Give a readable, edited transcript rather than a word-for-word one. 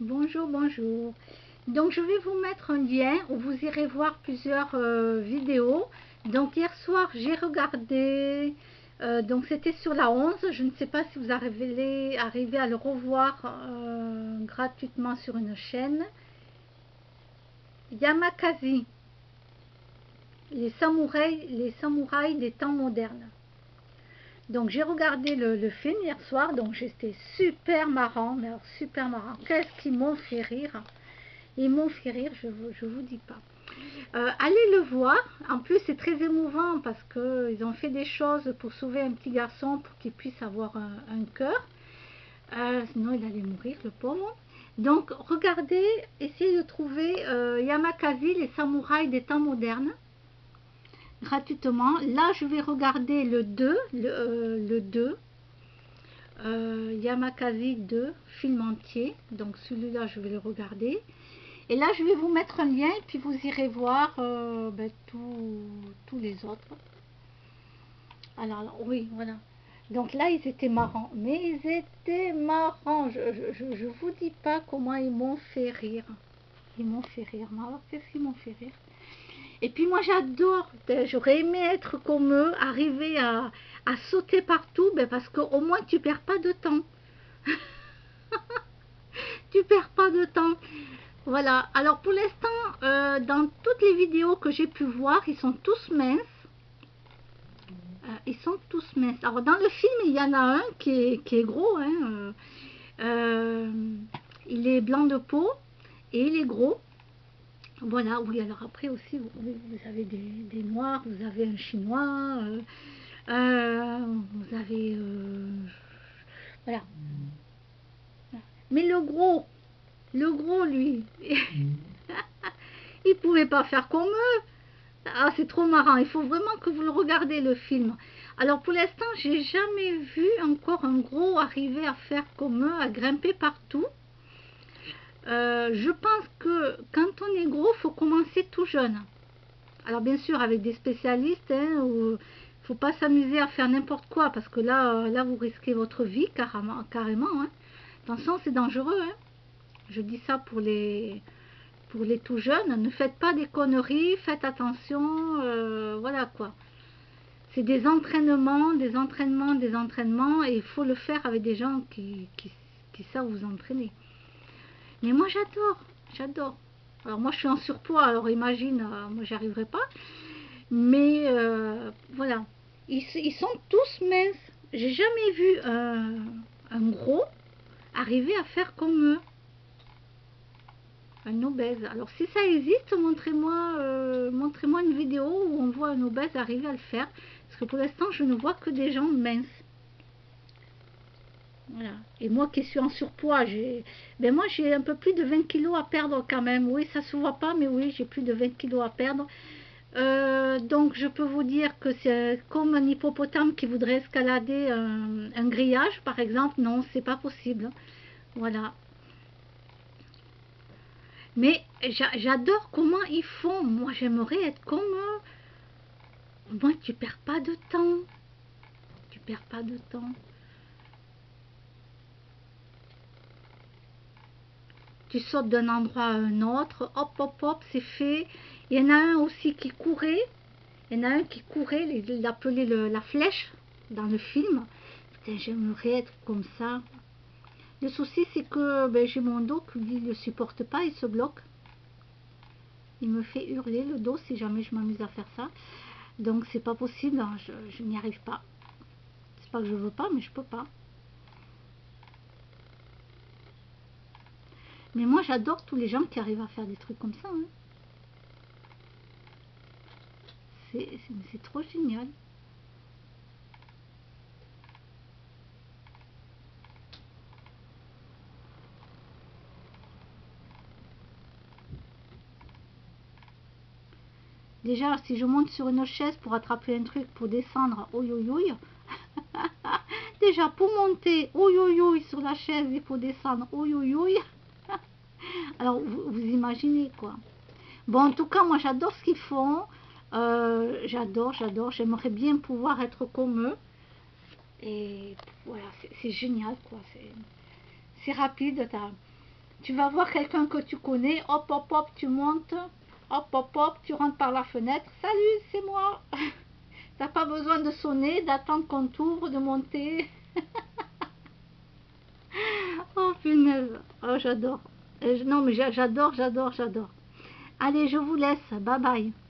Bonjour, bonjour. Donc je vais vous mettre un lien où vous irez voir plusieurs vidéos. Donc hier soir j'ai regardé, donc c'était sur la 11. Je ne sais pas si vous arrivez à le revoir gratuitement sur une chaîne. Yamakasi, les samouraïs des temps modernes. Donc j'ai regardé le film hier soir, donc c'était super marrant, mais alors super marrant. Qu'est-ce qu'ils m'ont fait rire! Ils m'ont fait rire, je vous dis pas. Allez le voir. En plus, c'est très émouvant parce qu'ils ont fait des choses pour sauver un petit garçon pour qu'il puisse avoir un cœur. Sinon, il allait mourir, le pauvre. Donc, regardez, essayez de trouver Yamakasi, les samouraïs des temps modernes, gratuitement. Là, je vais regarder le 2, le 2. Yamakasi 2, film entier. Donc, celui-là, je vais le regarder. Et là, je vais vous mettre un lien et puis vous irez voir tous les autres. Alors, oui, voilà. Donc là, ils étaient marrants. Mais ils étaient marrants. Je vous dis pas comment ils m'ont fait rire. Ils m'ont fait rire. Mais alors, qu'est-ce qu'ils m'ont fait rire? Et puis moi, j'adore. J'aurais aimé être comme eux, arriver à sauter partout, parce qu'au moins, tu perds pas de temps. Tu perds pas de temps. Voilà, alors pour l'instant, dans toutes les vidéos que j'ai pu voir, ils sont tous minces. Ils sont tous minces. Alors dans le film, il y en a un qui est gros. Hein, il est blanc de peau et il est gros. Voilà, oui, alors après aussi, vous avez des noirs, vous avez un chinois, vous avez... voilà. Mais le gros, lui, il pouvait pas faire comme eux. Ah, c'est trop marrant. Il faut vraiment que vous le regardez, le film. Alors, pour l'instant, j'ai jamais vu encore un gros arriver à faire comme eux, à grimper partout. Je pense que quand on est gros, il faut commencer tout jeune. Alors, bien sûr, avec des spécialistes, hein, il ne faut pas s'amuser à faire n'importe quoi, parce que là, vous risquez votre vie carrément. Hein. Attention, c'est dangereux. Hein. Je dis ça pour les tout jeunes. Ne faites pas des conneries, faites attention, voilà quoi. C'est des entraînements, et il faut le faire avec des gens qui savent vous entraîner. Mais moi j'adore. Alors moi je suis en surpoids, alors imagine, moi j'y arriverai pas. Mais voilà, ils sont tous minces. J'ai jamais vu un gros arriver à faire comme eux. Un obèse. Alors si ça existe, montrez-moi une vidéo où on voit un obèse arriver à le faire. Parce que pour l'instant, je ne vois que des gens minces. Voilà. Et moi qui suis en surpoids, moi j'ai un peu plus de 20 kilos à perdre quand même. Oui, ça se voit pas, mais oui, j'ai plus de 20 kilos à perdre. Donc je peux vous dire que c'est comme un hippopotame qui voudrait escalader un grillage, par exemple. Non, c'est pas possible. Voilà. Mais j'adore comment ils font. Moi, j'aimerais être comme eux. Au moins, tu perds pas de temps. Tu perds pas de temps. Tu sautes d'un endroit à un autre. Hop, hop, hop, c'est fait. Il y en a un aussi qui courait. Il y en a un qui courait. Il l'appelait la flèche dans le film. Putain, j'aimerais être comme ça. Le souci, c'est que j'ai mon dos qui ne le supporte pas. Il se bloque. Il me fait hurler le dos si jamais je m'amuse à faire ça. Donc c'est pas possible, hein, je n'y arrive pas. C'est pas que je veux pas, mais je peux pas. Mais moi j'adore tous les gens qui arrivent à faire des trucs comme ça. Hein. C'est trop génial. Déjà, si je monte sur une chaise pour attraper un truc, pour descendre, ouïe. Déjà, pour monter, ouïe, sur la chaise, il faut descendre, ouïe. Alors, vous imaginez quoi. Bon, en tout cas, moi j'adore ce qu'ils font. J'adore. J'aimerais bien pouvoir être comme eux. Et voilà, c'est génial quoi. C'est rapide. Tu vas voir quelqu'un que tu connais, hop, hop, hop, tu montes, hop, hop, hop, tu rentres par la fenêtre. Salut, c'est moi. T'as pas besoin de sonner, d'attendre qu'on t'ouvre, de monter. Oh punaise, oh j'adore. Non mais j'adore, j'adore, j'adore. Allez, je vous laisse, bye bye.